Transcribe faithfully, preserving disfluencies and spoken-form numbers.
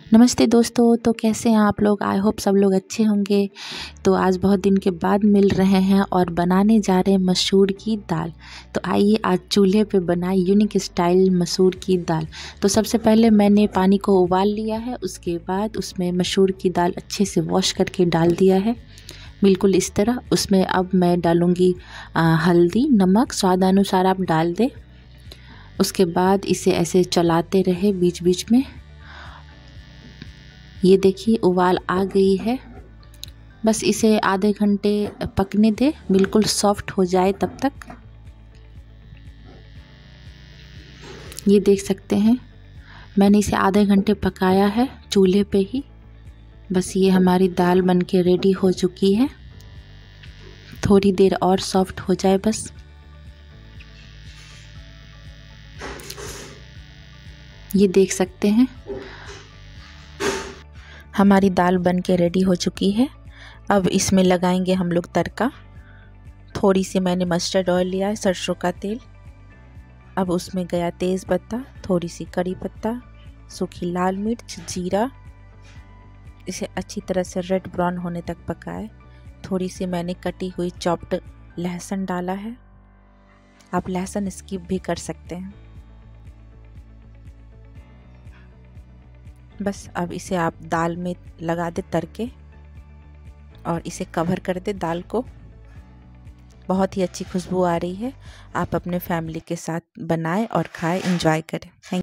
नमस्ते दोस्तों। तो कैसे हैं आप लोग? आई होप सब लोग अच्छे होंगे। तो आज बहुत दिन के बाद मिल रहे हैं और बनाने जा रहे हैं मसूर की दाल। तो आइए आज चूल्हे पे बनाए यूनिक स्टाइल मसूर की दाल। तो सबसे पहले मैंने पानी को उबाल लिया है, उसके बाद उसमें मसूर की दाल अच्छे से वॉश करके डाल दिया है, बिल्कुल इस तरह। उसमें अब मैं डालूँगी हल्दी, नमक स्वादानुसार आप डाल दें। उसके बाद इसे ऐसे चलाते रहे बीच बीच में। ये देखिए उबाल आ गई है, बस इसे आधे घंटे पकने दे, बिल्कुल सॉफ्ट हो जाए तब तक। ये देख सकते हैं मैंने इसे आधे घंटे पकाया है चूल्हे पे ही। बस ये हमारी दाल बनके रेडी हो चुकी है, थोड़ी देर और सॉफ्ट हो जाए बस। ये देख सकते हैं हमारी दाल बनके रेडी हो चुकी है। अब इसमें लगाएंगे हम लोग तड़का। थोड़ी सी मैंने मस्टर्ड ऑयल लिया है, सरसों का तेल। अब उसमें गया तेज़ पत्ता, थोड़ी सी कड़ी पत्ता, सूखी लाल मिर्च, जीरा। इसे अच्छी तरह से रेड ब्राउन होने तक पकाए। थोड़ी सी मैंने कटी हुई चॉप्ड लहसुन डाला है, आप लहसुन स्किप भी कर सकते हैं। बस अब इसे आप दाल में लगा दे तड़के और इसे कवर कर दे दाल को। बहुत ही अच्छी खुशबू आ रही है। आप अपने फैमिली के साथ बनाएं और खाएं, एंजॉय करें। थैंक